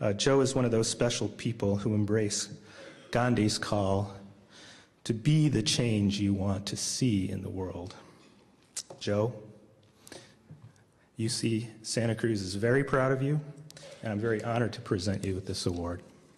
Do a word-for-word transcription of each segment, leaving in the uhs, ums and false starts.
Uh, Joe is one of those special people who embrace Gandhi's call to be the change you want to see in the world. Joe, U C Santa Cruz is very proud of you, and I'm very honored to present you with this award.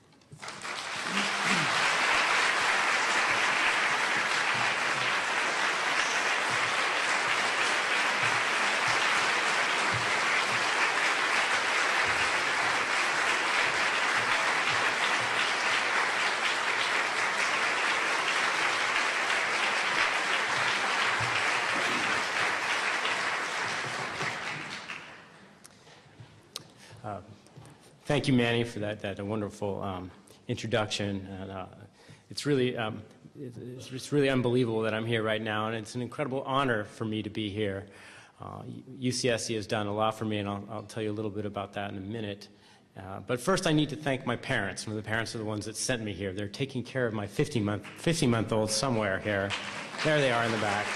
Thank you, Manny, for that, that wonderful um, introduction. And, uh, it's, really, um, it's, it's really unbelievable that I'm here right now, and it's an incredible honor for me to be here. Uh, U C S C has done a lot for me, and I'll, I'll tell you a little bit about that in a minute. Uh, but first, I need to thank my parents. The parents are the ones that sent me here. They're taking care of my fifty-month-old somewhere here. There they are in the back.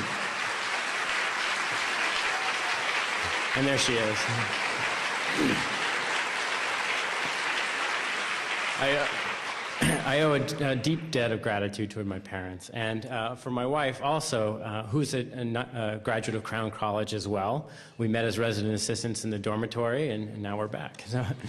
And there she is. I, uh, I owe a, a deep debt of gratitude toward my parents, and uh, for my wife also, uh, who's a, a, a graduate of Crown College as well. We met as resident assistants in the dormitory, and, and now we're back.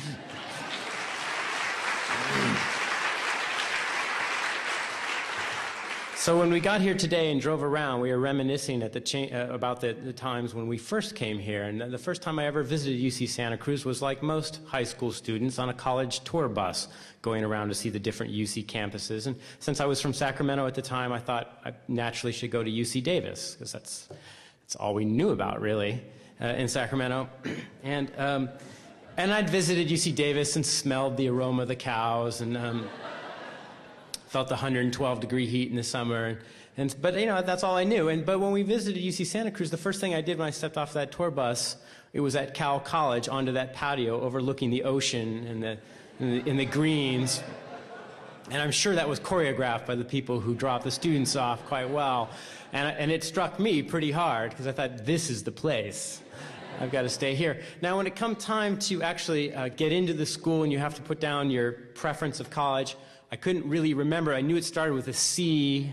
So when we got here today and drove around, we were reminiscing at the cha uh, about the, the times when we first came here. And the first time I ever visited U C Santa Cruz was like most high school students on a college tour bus going around to see the different U C campuses. And since I was from Sacramento at the time, I thought I naturally should go to U C Davis, because that's, that's all we knew about, really, uh, in Sacramento. And, um, and I'd visited U C Davis and smelled the aroma of the cows, and um, felt the one hundred twelve degree heat in the summer, and but you know, that's all I knew. And but when we visited U C Santa Cruz, the first thing I did when I stepped off that tour bus, it was at Cal College onto that patio overlooking the ocean and the and the, and the greens. And I'm sure that was choreographed by the people who dropped the students off quite well. And and it struck me pretty hard, because I thought, this is the place. I've got to stay here. Now, when it come time to actually uh, get into the school and you have to put down your preference of college, I couldn't really remember. I knew it started with a C.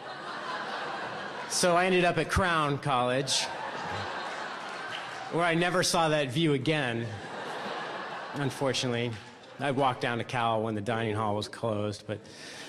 So I ended up at Crown College, where I never saw that view again, unfortunately. I walked down to Cal when the dining hall was closed, but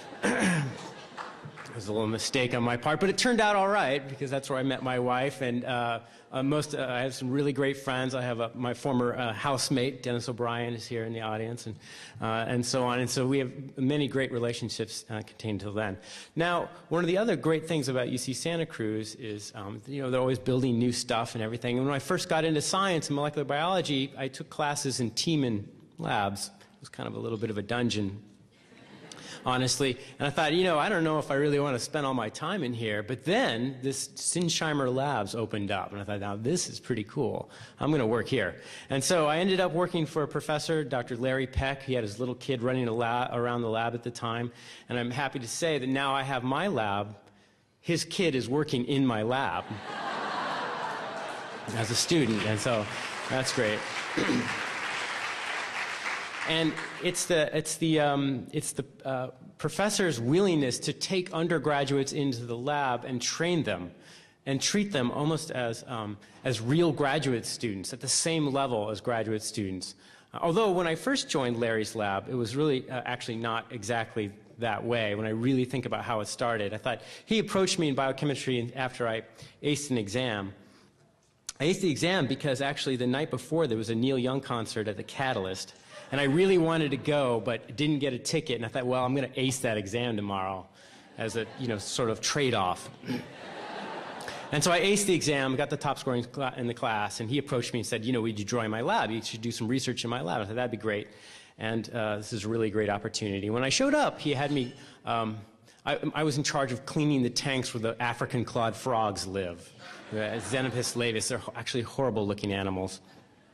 it was a little mistake on my part. But it turned out all right, because that's where I met my wife. And uh, uh, most, uh, I have some really great friends. I have a, my former uh, housemate, Dennis O'Brien, is here in the audience, and, uh, and so on. And so we have many great relationships uh, contained till then. Now, one of the other great things about U C Santa Cruz is, um, you know, they're always building new stuff and everything. And when I first got into science and molecular biology, I took classes in Tiemann labs. It was kind of a little bit of a dungeon, honestly. And I thought, you know, I don't know if I really want to spend all my time in here. But then this Sinsheimer Labs opened up, and I thought, now this is pretty cool. I'm going to work here. And so I ended up working for a professor, Doctor Larry Peck. He had his little kid running a lab around the lab at the time. And I'm happy to say that now I have my lab. His kid is working in my lab as a student, and so that's great. And it's the, it's the, um, it's the uh, professor's willingness to take undergraduates into the lab and train them and treat them almost as, um, as real graduate students, at the same level as graduate students. Uh, although when I first joined Larry's lab, it was really uh, actually not exactly that way. When I really think about how it started, I thought he approached me in biochemistry after I aced an exam. I aced the exam because actually the night before there was a Neil Young concert at the Catalyst. And I really wanted to go, but didn't get a ticket. And I thought, well, I'm going to ace that exam tomorrow as a, you know, sort of trade-off. And so I aced the exam, got the top score in the class, and he approached me and said, you know, would you join my lab? You should do some research in my lab. I thought, that'd be great. And uh, this is a really great opportunity. When I showed up, he had me, um, I, I was in charge of cleaning the tanks where the African clawed frogs live. Xenopus laevis, they're actually horrible-looking animals.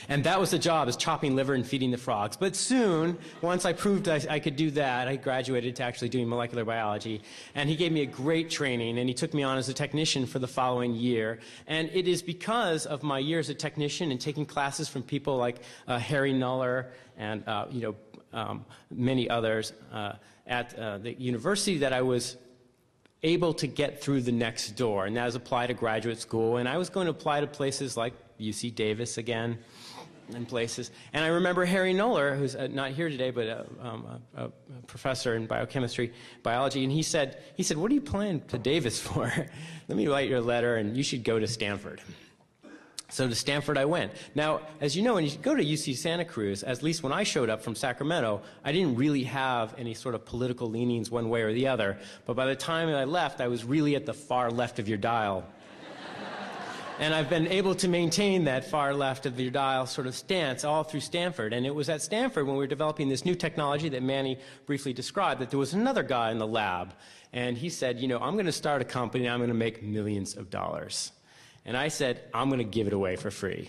And that was the job, is chopping liver and feeding the frogs. But soon, once I proved I, I could do that, I graduated to actually doing molecular biology. And he gave me a great training, and he took me on as a technician for the following year. And it is because of my years as a technician and taking classes from people like uh, Harry Nuller and uh, you know, um, many others uh, at uh, the university that I was able to get through the next door, and that was apply to graduate school. And I was going to apply to places like U C Davis again, and places. And I remember Harry Nuller, who's uh, not here today, but uh, um, a, a professor in biochemistry, biology, and he said, he said, "What are you applying to Davis for? Let me write your letter, and you should go to Stanford." So to Stanford I went. Now, as you know, when you go to U C Santa Cruz, at least when I showed up from Sacramento, I didn't really have any sort of political leanings one way or the other. But by the time I left, I was really at the far left of your dial. And I've been able to maintain that far left of your dial sort of stance all through Stanford. And it was at Stanford when we were developing this new technology that Manny briefly described that there was another guy in the lab. And he said, you know, I'm going to start a company and I'm going to make millions of dollars. And I said, I'm going to give it away for free.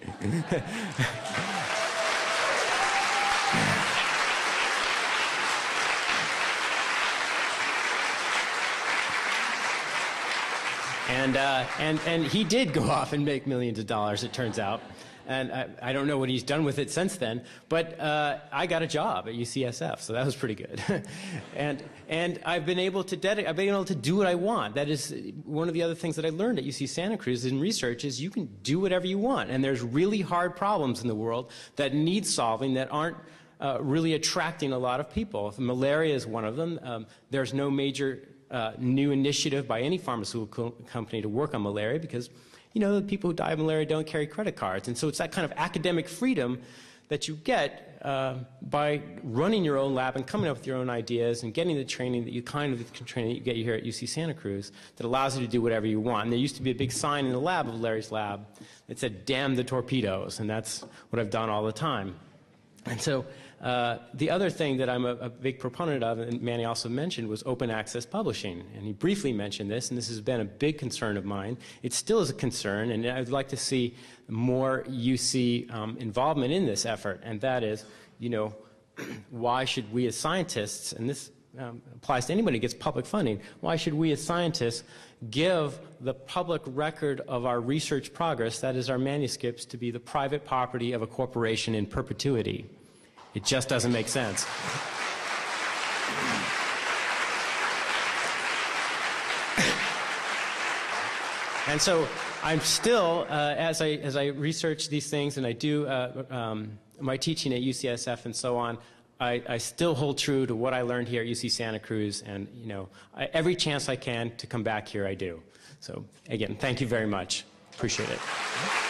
and, uh, and, and he did go off and make millions of dollars, it turns out. And I, I don't know what he's done with it since then, but uh, I got a job at U C S F, so that was pretty good. and and I've been able to dedicate, I've been able to do what I want. That is one of the other things that I learned at U C Santa Cruz in research is you can do whatever you want, and there's really hard problems in the world that need solving that aren't uh, really attracting a lot of people. Malaria is one of them. Um, there's no major uh, new initiative by any pharmaceutical company to work on malaria because you know, the people who die of malaria don't carry credit cards. And so it's that kind of academic freedom that you get uh, by running your own lab and coming up with your own ideas and getting the training that you kind of the training that you get here at U C Santa Cruz that allows you to do whatever you want. And there used to be a big sign in the lab of Larry's lab that said, "Damn the torpedoes," and that's what I've done all the time. And so uh, the other thing that I'm a, a big proponent of, and Manny also mentioned, was open access publishing. And he briefly mentioned this, and this has been a big concern of mine. It still is a concern, and I'd like to see more U C um, involvement in this effort. And that is, you know, why should we as scientists, and this um, applies to anybody who gets public funding, why should we as scientists give the public record of our research progress, that is our manuscripts, to be the private property of a corporation in perpetuity? It just doesn't make sense. And so I'm still, uh, as I as I research these things and I do uh, um, my teaching at U C S F and so on, I, I still hold true to what I learned here at U C Santa Cruz, and you know, I, every chance I can to come back here, I do. So again, thank you very much. Appreciate it.